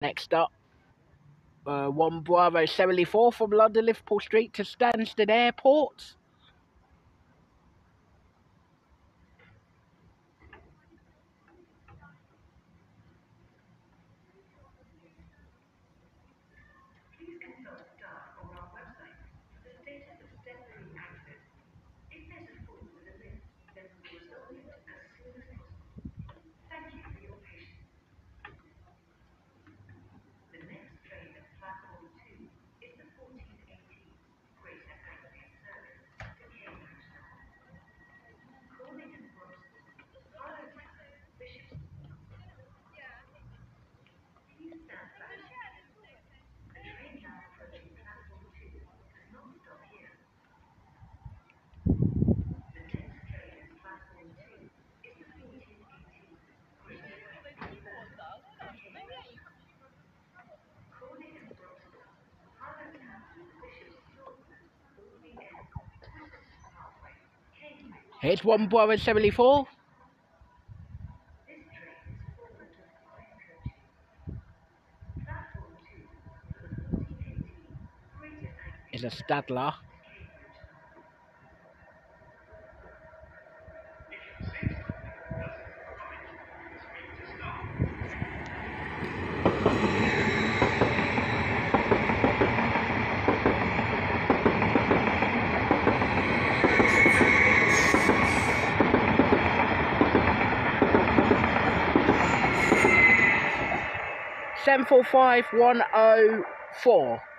Next up, 1 Bravo 74 from London Liverpool Street to Stansted Airport. Please consult staff or our website for the status of step-through access. If there's a fault with the lift, then we will resolve it as soon as possible. Thank you for your patience. The next train at platform 2 is the 1418 Greater Anglia service to Cambridge Town. Calling at Bromston, Harlow Town, Bishop's. Please stand back. The train now approaching platform 2 does not stop here. The next train at platform 2 is the 1418 Greater Anglia service to Cambridge Town. Calling at Bromston, Harlow Town, Bishop's Ordinary End, Whistleton Pathway, Cambridge. Here's 1 Bravo 74. This train is forward of 5 coaches. Platform 2 for the 1418 Greater Anglia Is a service Stadler. to Cambridge Town. Seven 45104.